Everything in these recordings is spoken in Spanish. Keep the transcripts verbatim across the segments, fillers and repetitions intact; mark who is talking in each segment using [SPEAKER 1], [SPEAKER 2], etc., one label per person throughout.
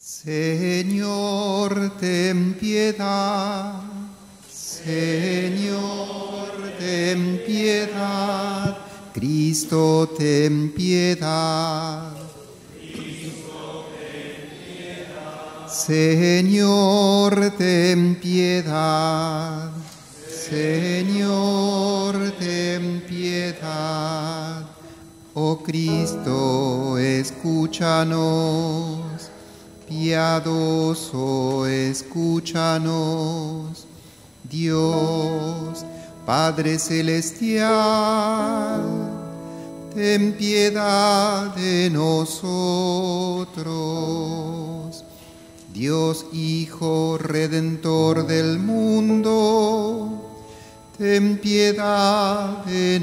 [SPEAKER 1] Señor, ten piedad. Señor, ten piedad. Cristo, ten piedad.
[SPEAKER 2] Cristo, ten piedad.
[SPEAKER 1] Señor, ten piedad. Señor, ten piedad. Oh Cristo, escúchanos. Piadoso, escúchanos. Dios, Padre Celestial, ten piedad de nosotros. Dios Hijo Redentor del mundo, ten piedad de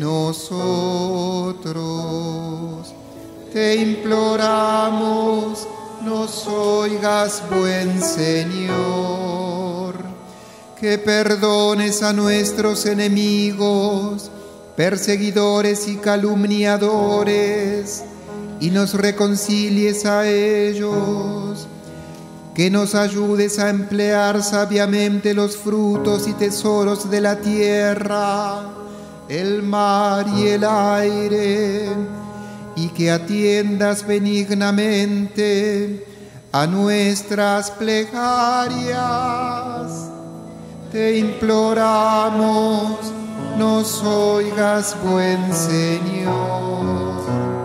[SPEAKER 1] nosotros. Te imploramos, nos oigas, buen Señor, que perdones a nuestros enemigos, perseguidores y calumniadores, y nos reconcilies a ellos, que nos ayudes a emplear sabiamente los frutos y tesoros de la tierra, el mar y el aire, y que atiendas benignamente a nuestras plegarias. Te imploramos, nos oigas, buen Señor.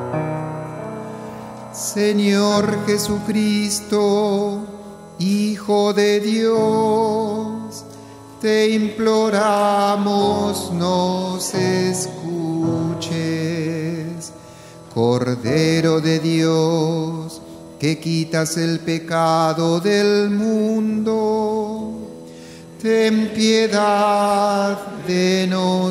[SPEAKER 1] Señor Jesucristo, Hijo de Dios, te imploramos, nos escuches. Cordero de Dios, que quitas el pecado del mundo, ten piedad de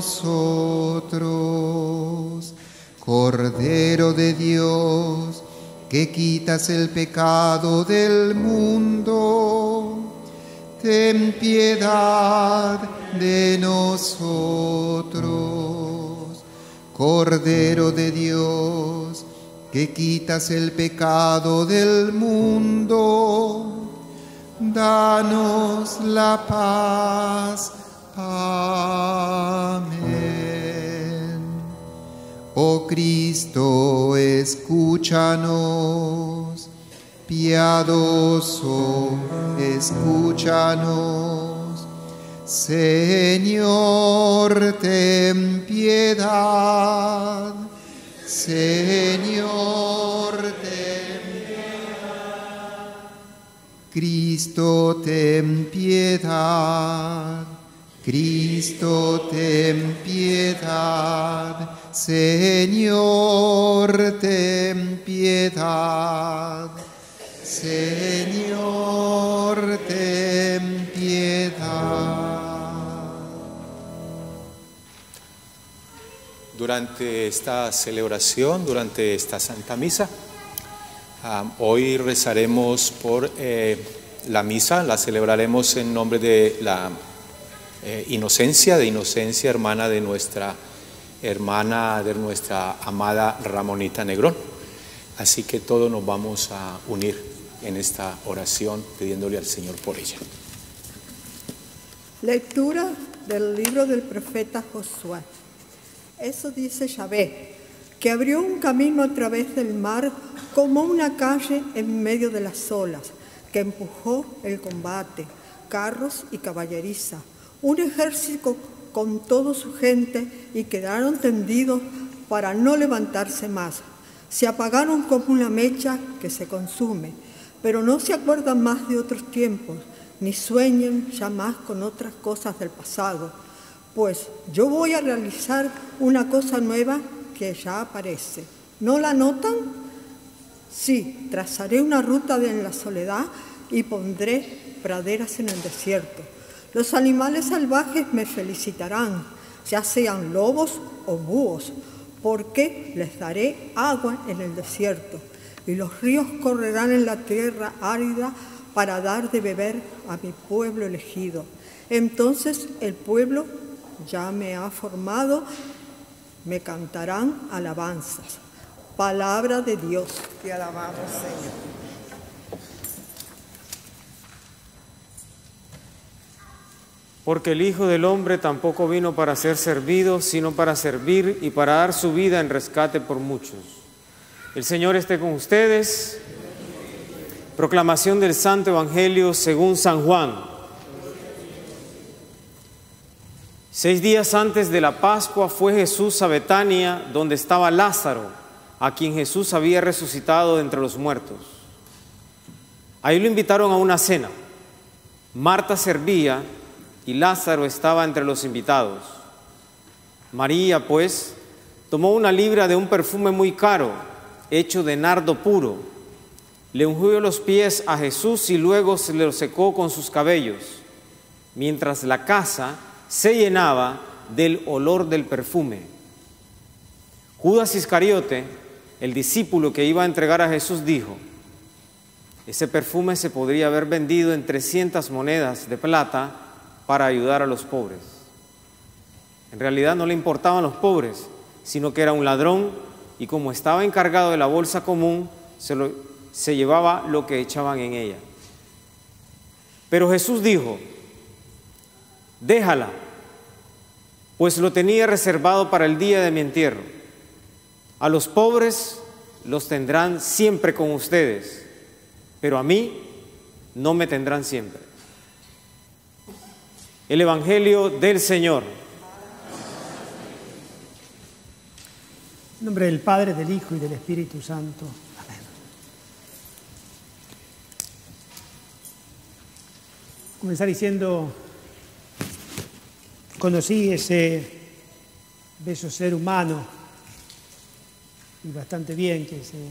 [SPEAKER 1] nosotros. Cordero de Dios, que quitas el pecado del mundo, ten piedad de nosotros. Cordero de Dios, que quitas el pecado del mundo, danos la paz. Amén. Oh Cristo, escúchanos. Piadoso, escúchanos. Señor, ten piedad. Señor, ten piedad. Cristo, ten piedad. Cristo, ten piedad. Señor, ten piedad. Señor, ten piedad.
[SPEAKER 3] Durante esta celebración, durante esta Santa Misa, um, hoy rezaremos por eh, la misa, la celebraremos en nombre de la eh, Inocencia, de Inocencia, hermana de nuestra hermana, de nuestra amada Ramonita Negrón. Así que todos nos vamos a unir en esta oración pidiéndole al Señor por ella.
[SPEAKER 4] Lectura del libro del profeta Josué. Eso dice Yahvé, que abrió un camino a través del mar como una calle en medio de las olas, que empujó el combate, carros y caballeriza, un ejército con toda su gente, y quedaron tendidos para no levantarse más. Se apagaron como una mecha que se consume, pero no se acuerdan más de otros tiempos, ni sueñen ya más con otras cosas del pasado. Pues yo voy a realizar una cosa nueva que ya aparece. ¿No la notan? Sí, trazaré una ruta en la soledad y pondré praderas en el desierto. Los animales salvajes me felicitarán, ya sean lobos o búhos, porque les daré agua en el desierto, y los ríos correrán en la tierra árida para dar de beber a mi pueblo elegido. Entonces el pueblo ya me ha formado, me cantarán alabanzas. Palabra de Dios. Te alabamos, Señor.
[SPEAKER 5] Porque el Hijo del Hombre tampoco vino para ser servido, sino para servir y para dar su vida en rescate por muchos. El Señor esté con ustedes. Proclamación del Santo Evangelio según San Juan. Seis días antes de la Pascua fue Jesús a Betania, donde estaba Lázaro, a quien Jesús había resucitado de entre los muertos. Ahí lo invitaron a una cena. Marta servía y Lázaro estaba entre los invitados. María, pues, tomó una libra de un perfume muy caro, hecho de nardo puro. Le ungió los pies a Jesús y luego se los secó con sus cabellos, mientras la casa se llenaba del olor del perfume. Judas Iscariote, el discípulo que iba a entregar a Jesús, dijo: ese perfume se podría haber vendido en trescientas monedas de plata para ayudar a los pobres. En realidad no le importaban los pobres, sino que era un ladrón y como estaba encargado de la bolsa común, se, lo, se llevaba lo que echaban en ella. Pero Jesús dijo: déjala, pues lo tenía reservado para el día de mi entierro. A los pobres los tendrán siempre con ustedes, pero a mí no me tendrán siempre. El Evangelio del Señor.
[SPEAKER 6] En nombre del Padre, del Hijo y del Espíritu Santo. Amén. Comenzar diciendo, conocí ese bello ser humano, y bastante bien, que se,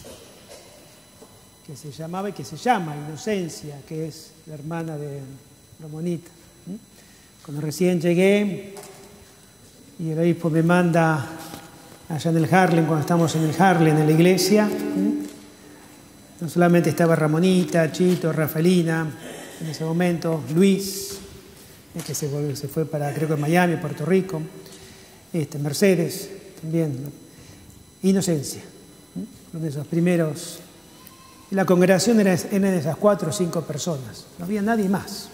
[SPEAKER 6] que se llamaba y que se llama Inocencia, que es la hermana de Ramonita. Cuando recién llegué y el obispo me manda allá en el Harlem, cuando estamos en el Harlem, en la iglesia, no solamente estaba Ramonita, Chito, Rafaelina, en ese momento Luis, que se, volvió, se fue para, creo que Miami, Puerto Rico, este, Mercedes también, Inocencia, uno de esos primeros. La congregación era, era de esas cuatro o cinco personas, no había nadie más.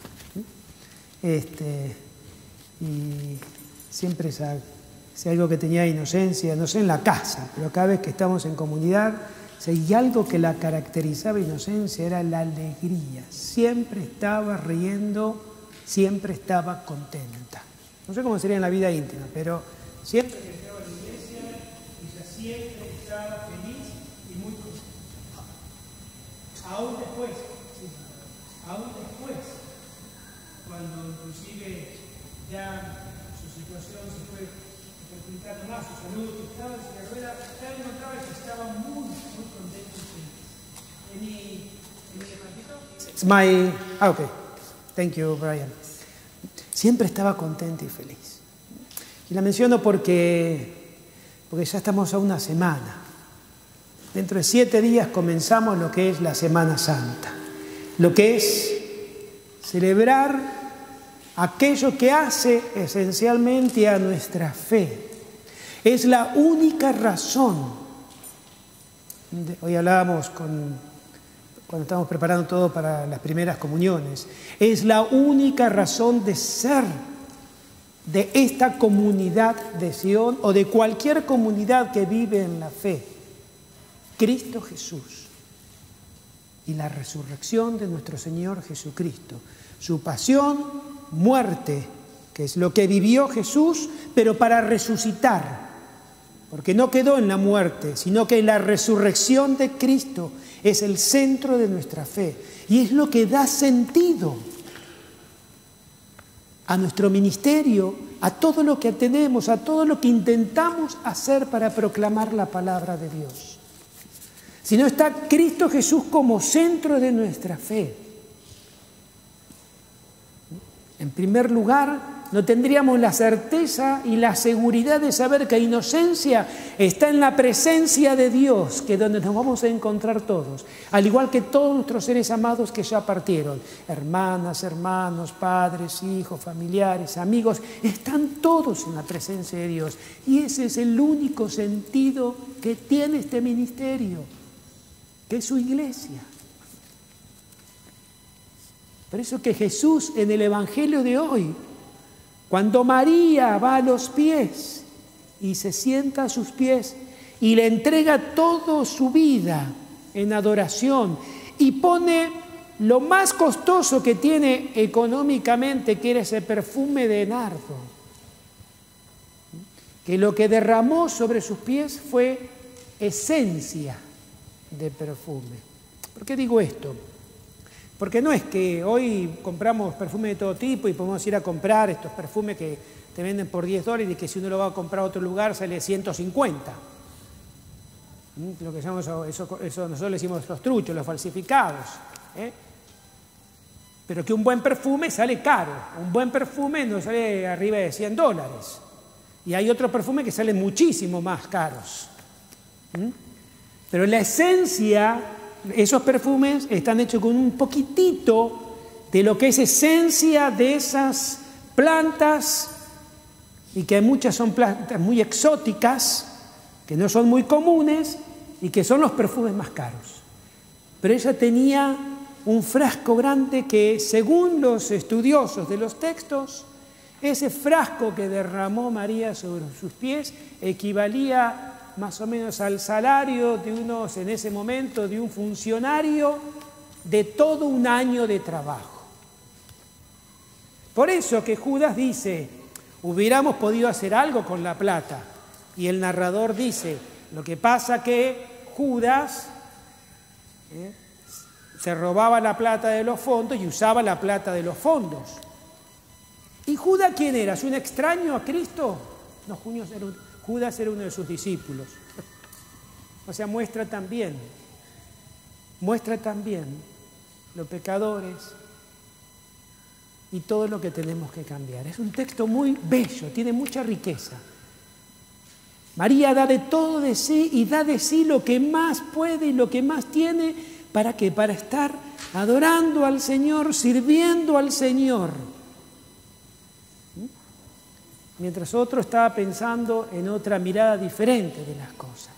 [SPEAKER 6] Este, y siempre esa, si algo que tenía Inocencia, no sé en la casa, pero cada vez que estamos en comunidad, si hay algo que la caracterizaba Inocencia era la alegría. Siempre estaba riendo, siempre estaba contenta. No sé cómo sería en la vida íntima, pero siempre que estaba en la iglesia, ella siempre estaba feliz y muy contenta. Aún después, sí, aún después, cuando inclusive ya su situación se fue complicando más, su salud, estaba en silla de ruedas, ya encontraba que estaba muy, muy contento y feliz. Any, any ratito? It's my, ah, okay. Thank you, Brian. Siempre estaba contento y feliz. Y la menciono porque, porque ya estamos a una semana. Dentro de siete días comenzamos lo que es la Semana Santa, lo que es celebrar aquello que hace esencialmente a nuestra fe. Es la única razón. Hoy hablábamos con, cuando estábamos preparando todo para las primeras comuniones. Es la única razón de ser de esta comunidad de Sion o de cualquier comunidad que vive en la fe. Cristo Jesús y la resurrección de nuestro Señor Jesucristo. Su pasión, muerte, que es lo que vivió Jesús, pero para resucitar, porque no quedó en la muerte, sino que la resurrección de Cristo es el centro de nuestra fe y es lo que da sentido a nuestro ministerio, a todo lo que tenemos, a todo lo que intentamos hacer para proclamar la palabra de Dios. Si no está Cristo Jesús como centro de nuestra fe, en primer lugar, no tendríamos la certeza y la seguridad de saber que Inocencia está en la presencia de Dios, que es donde nos vamos a encontrar todos, al igual que todos nuestros seres amados que ya partieron, hermanas, hermanos, padres, hijos, familiares, amigos, están todos en la presencia de Dios. Y ese es el único sentido que tiene este ministerio, que es su iglesia. Por eso que Jesús en el Evangelio de hoy, cuando María va a los pies y se sienta a sus pies y le entrega toda su vida en adoración y pone lo más costoso que tiene económicamente, que era ese perfume de nardo, que lo que derramó sobre sus pies fue esencia de perfume. ¿Por qué digo esto? Porque no es que hoy compramos perfume de todo tipo y podemos ir a comprar estos perfumes que te venden por diez dólares y que si uno lo va a comprar a otro lugar sale ciento cincuenta. Lo que llamamos eso, eso, eso nosotros le decimos los truchos, los falsificados. ¿eh? Pero que un buen perfume sale caro. Un buen perfume no sale arriba de cien dólares. Y hay otros perfumes que salen muchísimo más caros. ¿Mm? Pero la esencia, esos perfumes están hechos con un poquitito de lo que es esencia de esas plantas, y que muchas son plantas muy exóticas, que no son muy comunes y que son los perfumes más caros. Pero ella tenía un frasco grande que, según los estudiosos de los textos, ese frasco que derramó María sobre sus pies equivalía más o menos al salario de unos, en ese momento, de un funcionario de todo un año de trabajo. Por eso que Judas dice, hubiéramos podido hacer algo con la plata. Y el narrador dice, lo que pasa que Judas ¿eh? se robaba la plata de los fondos y usaba la plata de los fondos. ¿Y Judas quién era? ¿Es un extraño a Cristo? No, Judas era uno de sus discípulos. O sea, muestra también, muestra también los pecadores y todo lo que tenemos que cambiar. Es un texto muy bello, tiene mucha riqueza. María da de todo de sí y da de sí lo que más puede y lo que más tiene. ¿Para qué? Para estar adorando al Señor, sirviendo al Señor. Mientras otro estaba pensando en otra mirada diferente de las cosas.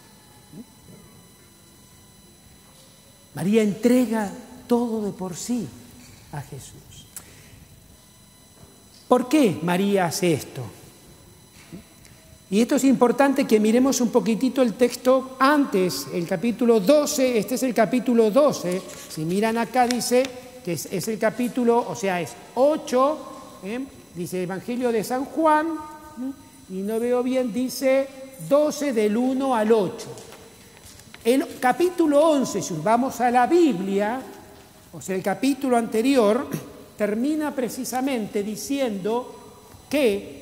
[SPEAKER 6] María entrega todo de por sí a Jesús. ¿Por qué María hace esto? Y esto es importante que miremos un poquitito el texto antes, el capítulo doce, este es el capítulo doce, si miran acá dice que es, es el capítulo, o sea, es ocho, ¿eh? Dice Evangelio de San Juan, ¿eh? Y no veo bien, dice doce del uno al ocho. El capítulo once, si vamos a la Biblia, o sea, el capítulo anterior, termina precisamente diciendo que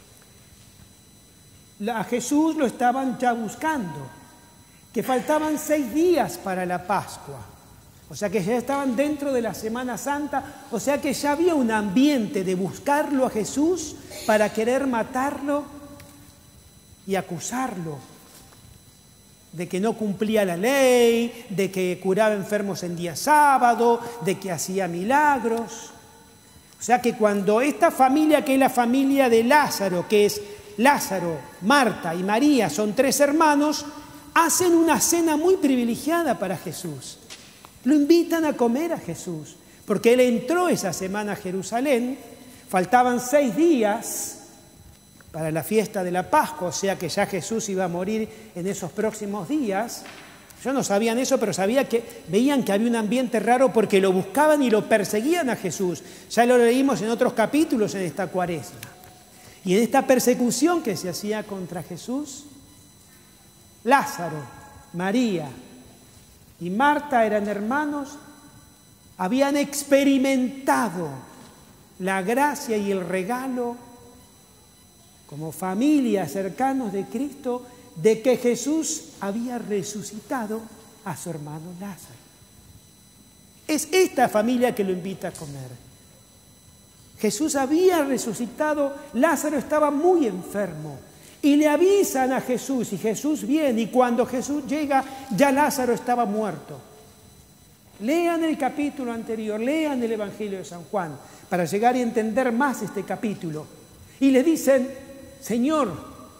[SPEAKER 6] a Jesús lo estaban ya buscando, que faltaban seis días para la Pascua, o sea que ya estaban dentro de la Semana Santa, o sea que ya había un ambiente de buscarlo a Jesús para querer matarlo y acusarlo de que no cumplía la ley, de que curaba enfermos en día sábado, de que hacía milagros. O sea que cuando esta familia, que es la familia de Lázaro, que es Lázaro, Marta y María, son tres hermanos, hacen una cena muy privilegiada para Jesús. Lo invitan a comer a Jesús, porque él entró esa semana a Jerusalén, faltaban seis días para la fiesta de la Pascua, o sea que ya Jesús iba a morir en esos próximos días. Yo no sabían eso, pero sabía que veían que había un ambiente raro porque lo buscaban y lo perseguían a Jesús. Ya lo leímos en otros capítulos en esta Cuaresma. Y en esta persecución que se hacía contra Jesús, Lázaro, María y Marta eran hermanos, habían experimentado la gracia y el regalo como familia cercanos de Cristo de que Jesús había resucitado a su hermano Lázaro. Es esta familia que lo invita a comer. Jesús había resucitado, Lázaro estaba muy enfermo y le avisan a Jesús y Jesús viene y cuando Jesús llega ya Lázaro estaba muerto. Lean el capítulo anterior, lean el Evangelio de San Juan para llegar y entender más este capítulo. Y le dicen, Señor,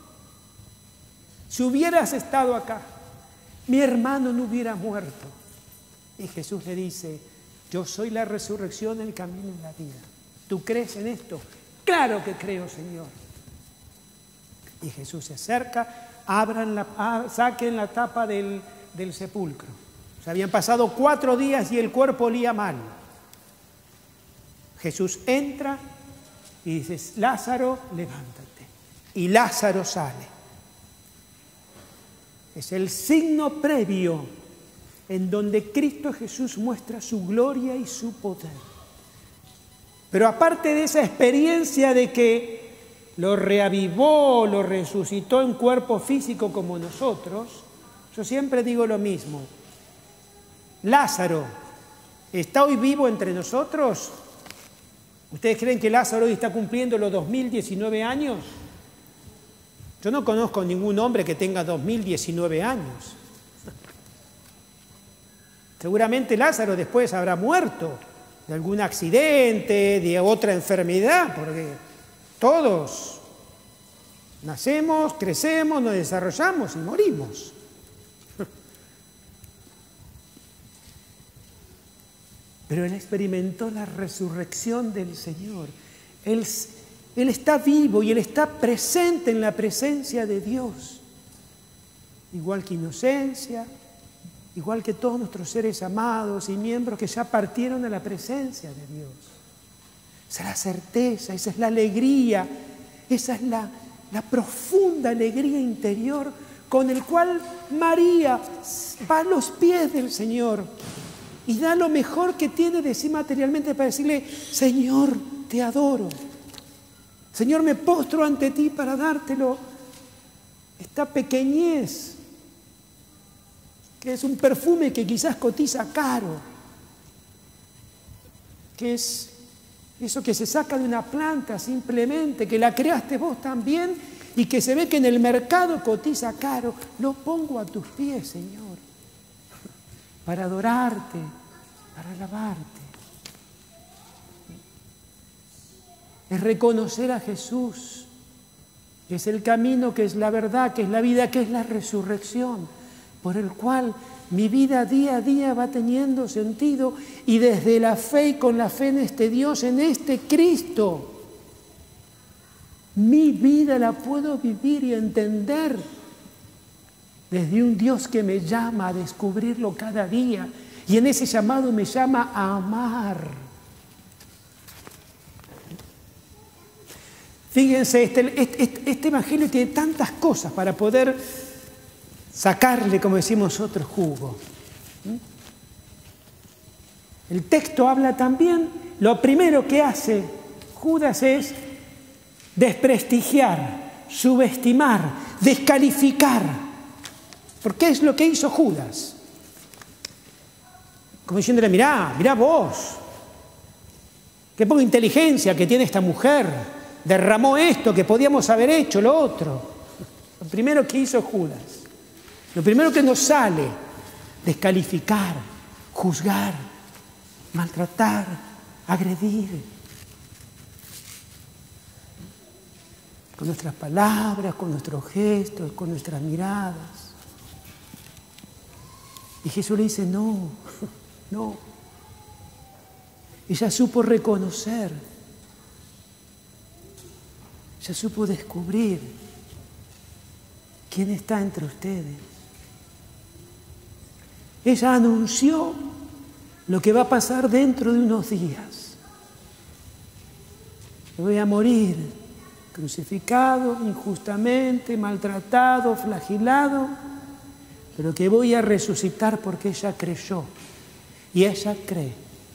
[SPEAKER 6] si hubieras estado acá, mi hermano no hubiera muerto. Y Jesús le dice, Yo soy la resurrección, el camino y la vida. ¿Tú crees en esto? Claro que creo, Señor. Y Jesús se acerca, abran la, saquen la tapa del, del sepulcro. Se habían pasado cuatro días y el cuerpo olía mal. Jesús entra y dice, Lázaro, levántate. Y Lázaro sale. Es el signo previo en donde Cristo Jesús muestra su gloria y su poder. Pero aparte de esa experiencia de que lo reavivó, lo resucitó en cuerpo físico como nosotros, yo siempre digo lo mismo. Lázaro, ¿está hoy vivo entre nosotros? ¿Ustedes creen que Lázaro hoy está cumpliendo los dos mil diecinueve años? Yo no conozco ningún hombre que tenga dos mil diecinueve años. Seguramente Lázaro después habrá muerto de algún accidente, de otra enfermedad, porque todos nacemos, crecemos, nos desarrollamos y morimos. Pero él experimentó la resurrección del Señor. Él, él está vivo y él está presente en la presencia de Dios. Igual que Inocencia, igual que todos nuestros seres amados y miembros que ya partieron a la presencia de Dios. Esa es la certeza, esa es la alegría, esa es la, la profunda alegría interior con el cual María va a los pies del Señor y da lo mejor que tiene de sí materialmente para decirle, Señor, te adoro. Señor, me postro ante ti para dártelo. Esta pequeñez, que es un perfume que quizás cotiza caro, que es eso que se saca de una planta simplemente, que la creaste vos también y que se ve que en el mercado cotiza caro, lo pongo a tus pies, Señor, para adorarte, para alabarte. Es reconocer a Jesús, que es el camino, que es la verdad, que es la vida, que es la resurrección, por el cual mi vida día a día va teniendo sentido, y desde la fe y con la fe en este Dios, en este Cristo, mi vida la puedo vivir y entender desde un Dios que me llama a descubrirlo cada día, y en ese llamado me llama a amar. Fíjense, este, este, este evangelio tiene tantas cosas para poder sacarle, como decimos nosotros, jugo. El texto habla también, lo primero que hace Judas es desprestigiar, subestimar, descalificar. Porque es lo que hizo Judas. Como diciéndole, mirá, mirá vos, qué poca inteligencia que tiene esta mujer, derramó esto que podíamos haber hecho, lo otro. Lo primero que hizo Judas. Lo primero que nos sale, descalificar, juzgar, maltratar, agredir. Con nuestras palabras, con nuestros gestos, con nuestras miradas. Y Jesús le dice, no, no. Ella supo reconocer, ella supo descubrir quién está entre ustedes. Ella anunció lo que va a pasar dentro de unos días. Voy a morir crucificado, injustamente, maltratado, flagelado, pero que voy a resucitar porque ella creyó. Y ella cree.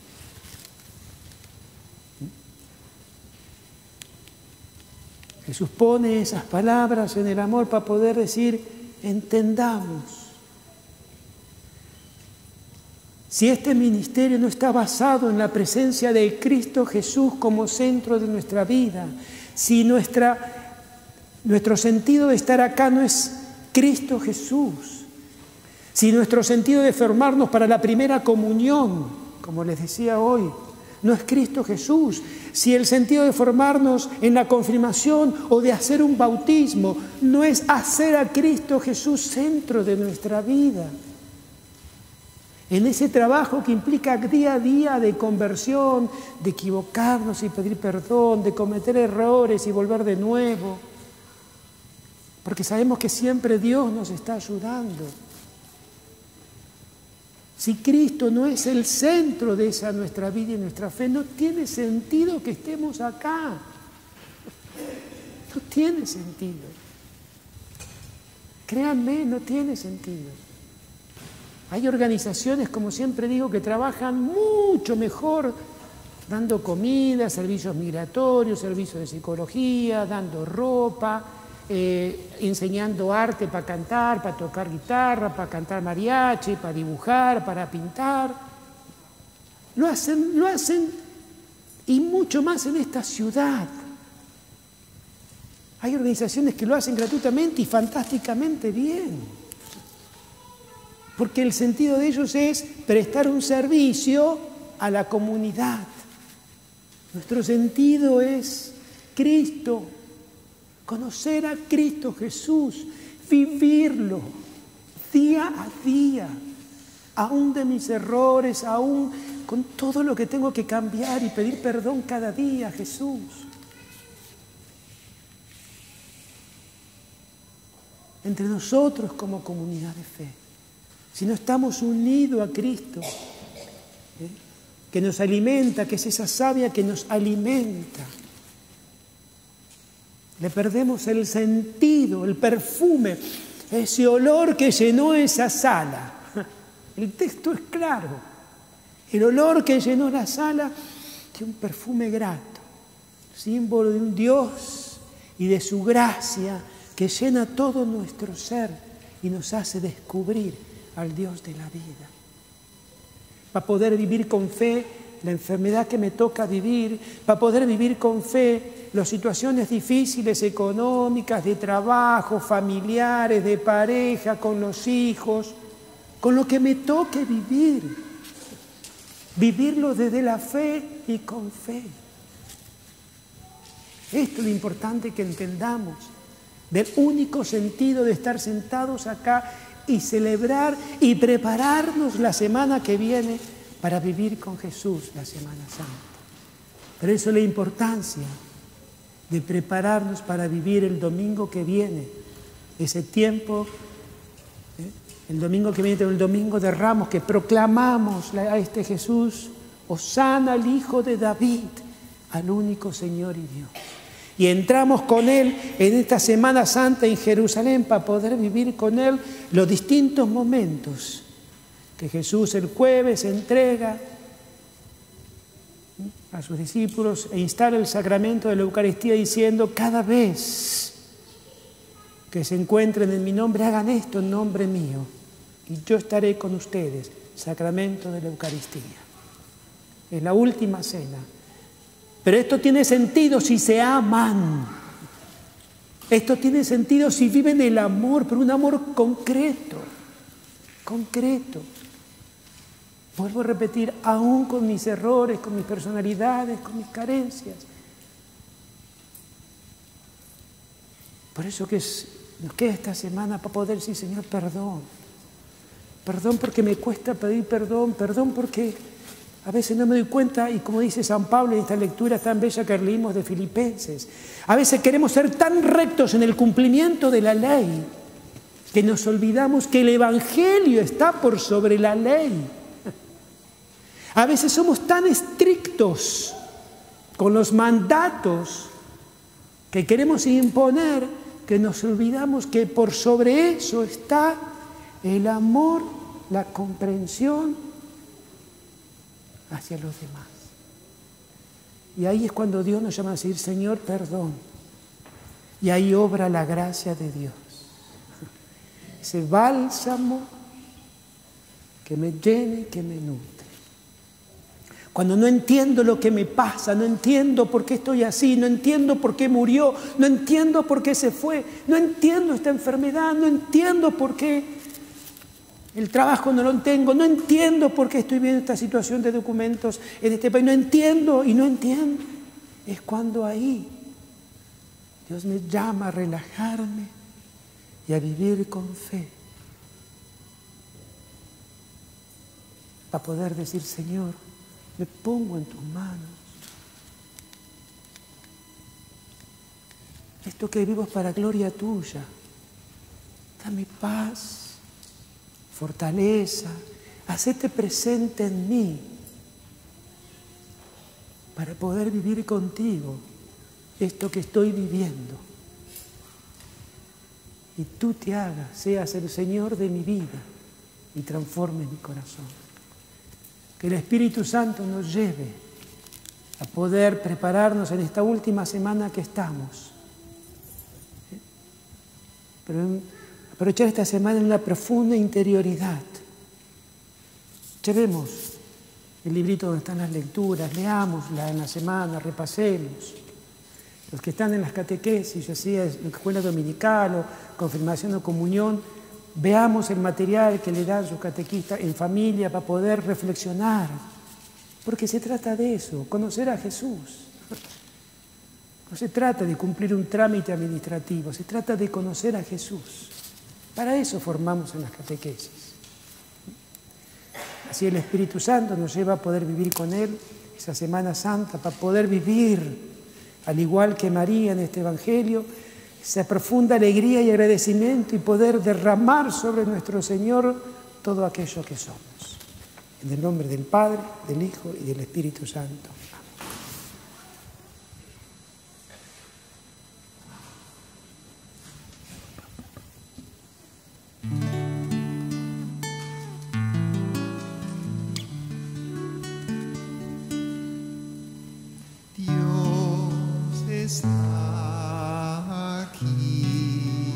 [SPEAKER 6] Jesús pone esas palabras en el amor para poder decir, entendamos. Si este ministerio no está basado en la presencia de Cristo Jesús como centro de nuestra vida, si nuestra, nuestro sentido de estar acá no es Cristo Jesús, si nuestro sentido de formarnos para la primera comunión, como les decía hoy, no es Cristo Jesús, si el sentido de formarnos en la confirmación o de hacer un bautismo no es hacer a Cristo Jesús centro de nuestra vida, en ese trabajo que implica día a día de conversión, de equivocarnos y pedir perdón, de cometer errores y volver de nuevo, porque sabemos que siempre Dios nos está ayudando. Si Cristo no es el centro de esa nuestra vida y nuestra fe, no tiene sentido que estemos acá. No tiene sentido. Créanme, no tiene sentido. Hay organizaciones, como siempre digo, que trabajan mucho mejor dando comida, servicios migratorios, servicios de psicología, dando ropa, eh, enseñando arte para cantar, para tocar guitarra, para cantar mariachi, para dibujar, para pintar. Lo hacen, lo hacen y mucho más en esta ciudad. Hay organizaciones que lo hacen gratuitamente y fantásticamente bien. Porque el sentido de ellos es prestar un servicio a la comunidad. Nuestro sentido es Cristo, conocer a Cristo Jesús, vivirlo día a día, aún de mis errores, aún con todo lo que tengo que cambiar y pedir perdón cada día a Jesús. Entre nosotros como comunidad de fe, si no estamos unidos a Cristo, ¿eh? que nos alimenta, que es esa savia que nos alimenta, le perdemos el sentido, el perfume, ese olor que llenó esa sala. El texto es claro. El olor que llenó la sala tiene un perfume grato, símbolo de un Dios y de su gracia que llena todo nuestro ser y nos hace descubrir al Dios de la vida. Para poder vivir con fe la enfermedad que me toca vivir, para poder vivir con fe las situaciones difíciles económicas, de trabajo, familiares, de pareja, con los hijos, con lo que me toque vivir. Vivirlo desde la fe y con fe. Esto es lo importante que entendamos del único sentido de estar sentados acá y celebrar y prepararnos la semana que viene para vivir con Jesús la Semana Santa. Por eso la importancia de prepararnos para vivir el domingo que viene, ese tiempo, ¿eh? el domingo que viene, el domingo de Ramos, que proclamamos a este Jesús, Hosana al Hijo de David, al único Señor y Dios. Y entramos con Él en esta Semana Santa en Jerusalén para poder vivir con Él los distintos momentos que Jesús el jueves entrega a sus discípulos e instala el sacramento de la Eucaristía diciendo: cada vez que se encuentren en mi nombre, hagan esto en nombre mío y yo estaré con ustedes. Sacramento de la Eucaristía. Es la última cena. Pero esto tiene sentido si se aman. Esto tiene sentido si viven el amor, pero un amor concreto, concreto. Vuelvo a repetir, aún con mis errores, con mis personalidades, con mis carencias. Por eso que es, nos queda esta semana para poder decir: Señor, perdón. Perdón porque me cuesta pedir perdón, perdón porque a veces no me doy cuenta, y como dice San Pablo en esta lectura tan bella que leímos de Filipenses, a veces queremos ser tan rectos en el cumplimiento de la ley que nos olvidamos que el Evangelio está por sobre la ley. A veces somos tan estrictos con los mandatos que queremos imponer que nos olvidamos que por sobre eso está el amor, la comprensión hacia los demás. Y ahí es cuando Dios nos llama a decir: Señor, perdón. Y ahí obra la gracia de Dios. Ese bálsamo que me llene, que me nutre. Cuando no entiendo lo que me pasa, no entiendo por qué estoy así, no entiendo por qué murió, no entiendo por qué se fue, no entiendo esta enfermedad, no entiendo por qué el trabajo no lo tengo, no entiendo por qué estoy viendo esta situación de documentos en este país, no entiendo y no entiendo. Es cuando ahí Dios me llama a relajarme y a vivir con fe. para poder decir, Señor, me pongo en tus manos. Esto que vivo es para gloria tuya. Dame paz, fortaleza, hacete presente en mí para poder vivir contigo esto que estoy viviendo. Y tú te hagas, seas el Señor de mi vida y transformes mi corazón. Que el Espíritu Santo nos lleve a poder prepararnos en esta última semana que estamos. Pero aprovechar esta semana en una profunda interioridad. Llevemos el librito donde están las lecturas, leámosla en la semana, repasemos. Los que están en las catequesis, ya sea en escuela dominical o confirmación o comunión, veamos el material que le dan sus catequistas en familia para poder reflexionar. Porque se trata de eso, conocer a Jesús. No se trata de cumplir un trámite administrativo, se trata de conocer a Jesús. Para eso formamos en las catequesis. Así el Espíritu Santo nos lleva a poder vivir con Él esa Semana Santa, para poder vivir, al igual que María en este Evangelio, esa profunda alegría y agradecimiento y poder derramar sobre nuestro Señor todo aquello que somos. En el nombre del Padre, del Hijo y del Espíritu Santo.
[SPEAKER 1] Está aquí,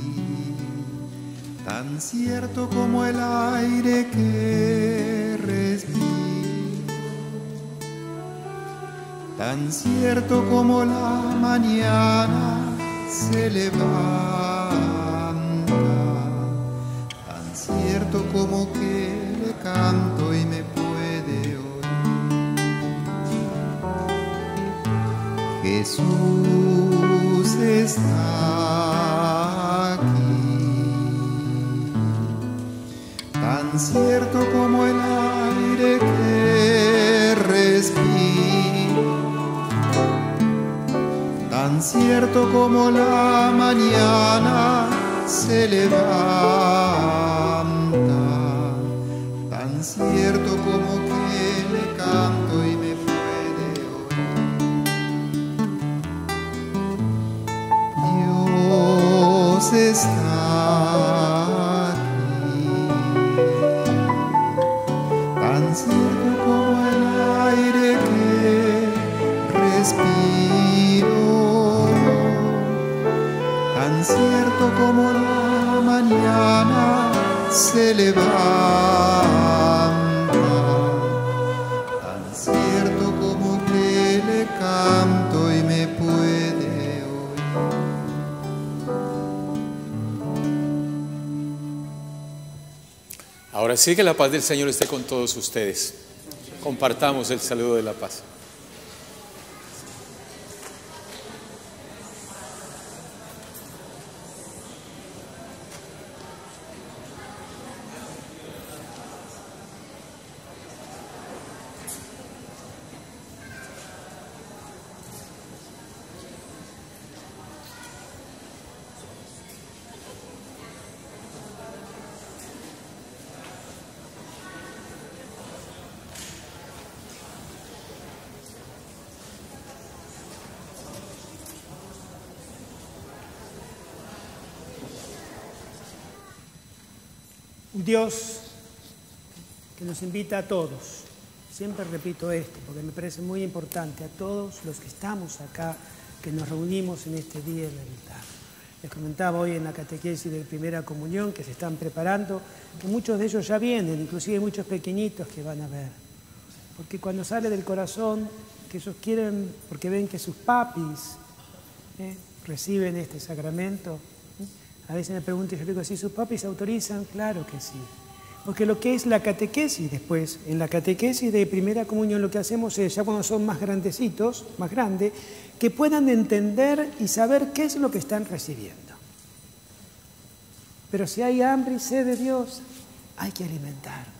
[SPEAKER 1] tan cierto como el aire que respiro, tan cierto como la mañana se levanta, tan cierto como que le canto y me puede oír. Jesús está aquí, tan cierto como el aire que respiro, tan cierto como la mañana se levanta, tan cierto como que le canto y me está aquí, tan cierto como el aire que respiro, tan cierto como la mañana se levanta, tan cierto como que le canto y me puede.
[SPEAKER 3] Ahora sí, que la paz del Señor esté con todos ustedes. Compartamos el saludo de la paz.
[SPEAKER 6] Un Dios que nos invita a todos, siempre repito esto porque me parece muy importante, a todos los que estamos acá, que nos reunimos en este día elemental. Les comentaba hoy en la catequesis de Primera Comunión que se están preparando, que muchos de ellos ya vienen, inclusive muchos pequeñitos que van a ver. Porque cuando sale del corazón, que ellos quieren, porque ven que sus papis ¿eh? reciben este sacramento. A veces me preguntan, yo digo, ¿si sus papis autorizan? Claro que sí. Porque lo que es la catequesis después, en la catequesis de Primera Comunión lo que hacemos es, ya cuando son más grandecitos, más grandes, que puedan entender y saber qué es lo que están recibiendo. Pero si hay hambre y sed de Dios, hay que alimentarnos.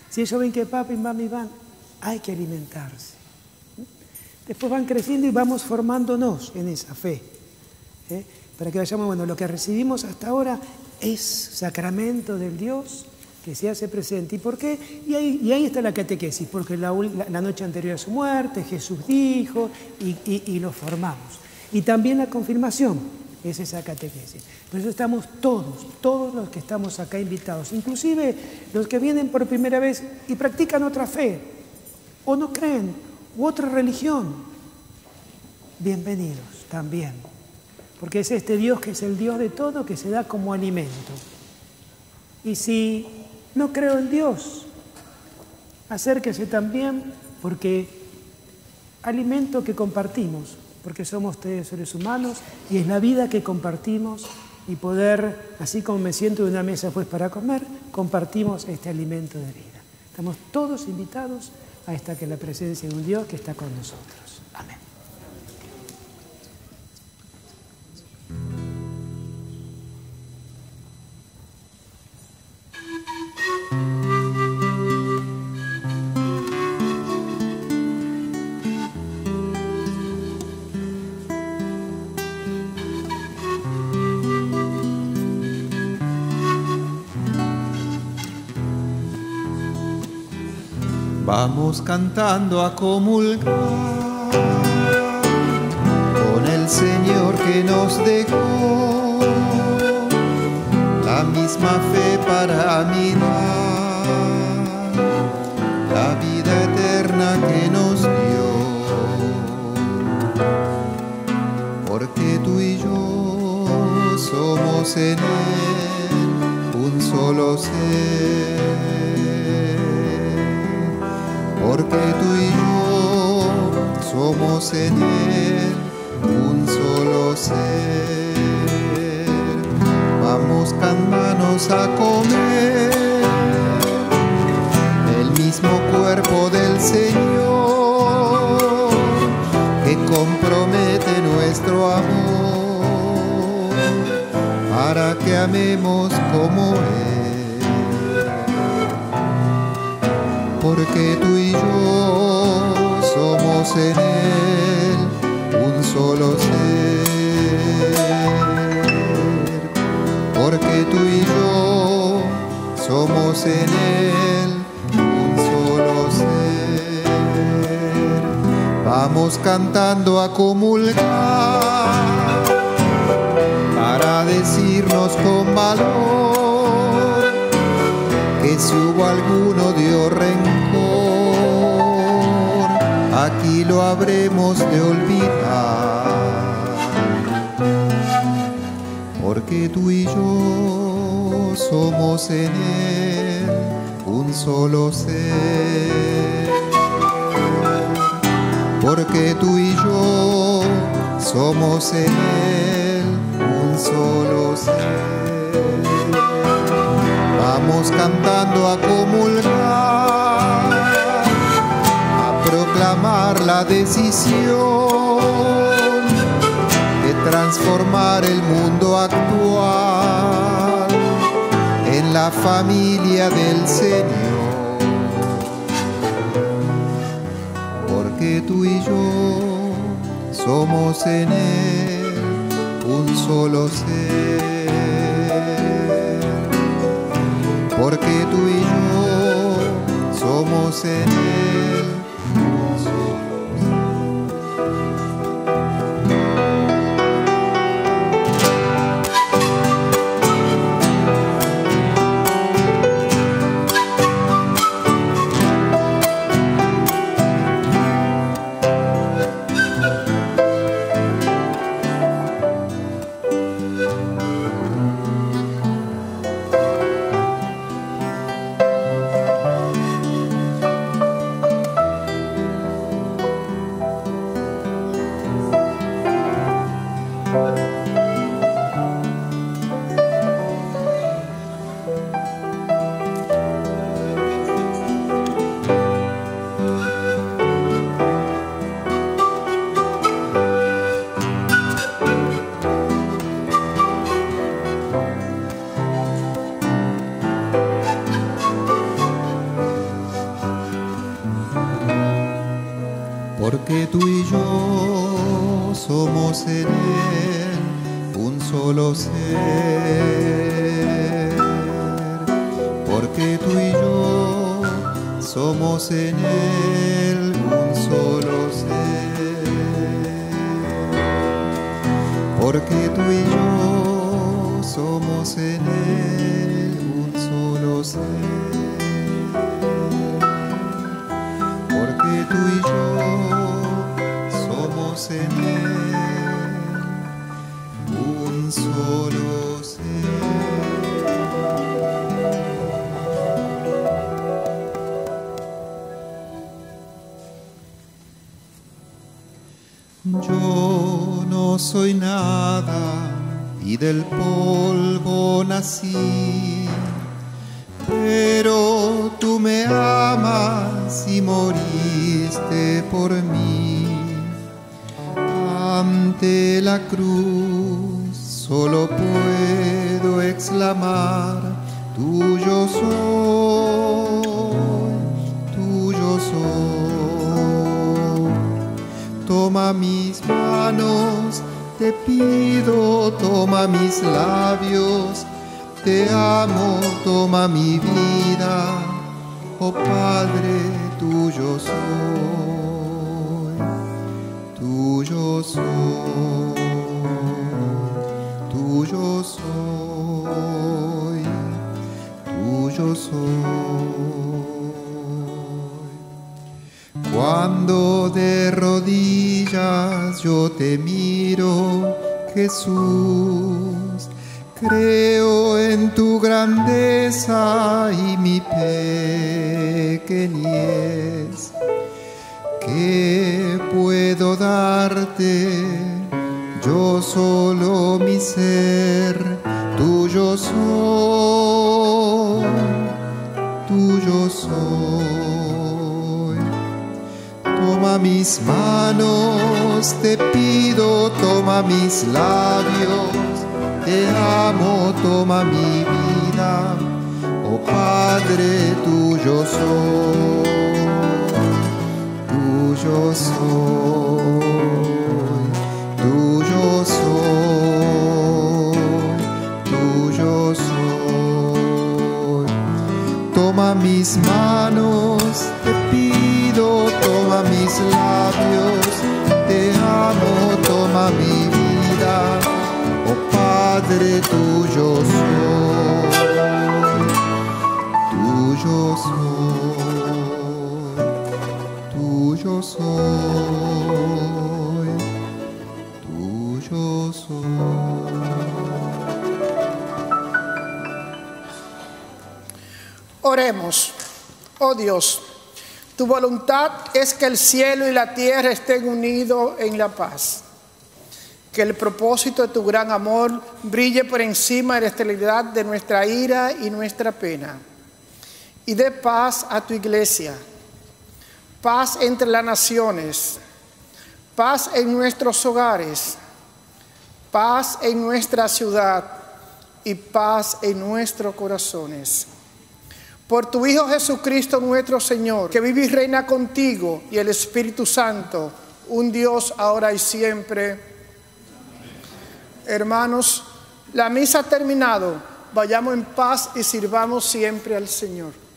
[SPEAKER 6] Si ellos ven que papi y mami van, hay que alimentarse. Después van creciendo y vamos formándonos en esa fe. ¿eh? Para que vayamos, bueno, lo que recibimos hasta ahora es sacramento del Dios que se hace presente. ¿Y por qué? Y ahí, y ahí está la catequesis, porque la, la, la noche anterior a su muerte Jesús dijo y, y, y lo formamos. Y también la confirmación es esa catequesis. Por eso estamos todos, todos los que estamos acá invitados, inclusive los que vienen por primera vez y practican otra fe, o no creen, u otra religión. Bienvenidos también, porque es este Dios que es el Dios de todo, que se da como alimento. Y si no creo en Dios, acérquese también, porque alimento que compartimos, porque somos ustedes seres humanos y es la vida que compartimos, y poder, así como me siento en una mesa pues para comer, compartimos este alimento de vida. Estamos todos invitados a esta que es la presencia de un Dios que está con nosotros. Amén.
[SPEAKER 1] Vamos cantando a comulgar con el Señor que nos dejó la misma fe para mirar la vida eterna que nos dio, porque tú y yo somos en Él un solo ser. Porque tú y yo somos en Él un solo ser. Vamos con manos a comer el mismo cuerpo del Señor que compromete nuestro amor para que amemos como Él. Porque tú y yo somos en Él un solo ser. Porque tú y yo somos en Él un solo ser. Vamos cantando a comulgar para decirnos con valor que si hubo alguno dio rencor, aquí lo habremos de olvidar. Porque tú y yo somos en Él un solo ser. Porque tú y yo somos en Él un solo ser. Vamos cantando a comulgar, a proclamar la decisión de transformar el mundo actual en la familia del Señor. Porque tú y yo somos en Él un solo ser. Porque tú y yo somos en Él un solo porque tú y yo somos en Él un solo ser, porque tú y yo somos en Él un solo ser, porque tú y yo somos en Él un solo ser, porque tú y yo somos en Él un solo ser. Yo no soy nada y del polvo nací, pero tú me amas y moriste por mí. Ante la cruz solo puedo exclamar, tuyo soy, tuyo soy. Toma mis manos, te pido, toma mis labios, te amo, toma mi vida, oh Padre, tuyo soy, tuyo soy, tuyo soy, tuyo soy. Cuando de rodillas yo te miro, Jesús, creo en tu grandeza y mi pequeñez. ¿Qué puedo darte? Yo solo mi ser, tuyo soy, tuyo soy. Toma mis manos, te pido, toma mis labios, te amo, toma mi vida, oh Padre, tuyo soy, tuyo soy, tuyo soy, tuyo soy. Toma mis manos, te pido, toma mis labios, te amo, toma mi vida, oh Padre, tuyo soy, tuyo soy, tuyo soy, tuyo soy.
[SPEAKER 7] Oremos. Oh Dios, tu voluntad es que el cielo y la tierra estén unidos en la paz. Que el propósito de tu gran amor brille por encima de la esterilidad de nuestra ira y nuestra pena. Y dé paz a tu iglesia, paz entre las naciones, paz en nuestros hogares, paz en nuestra ciudad y paz en nuestros corazones. Por tu Hijo Jesucristo nuestro Señor, que vive y reina contigo y el Espíritu Santo, un Dios ahora y siempre. Amén. Hermanos, la misa ha terminado. Vayamos en paz y sirvamos siempre al Señor.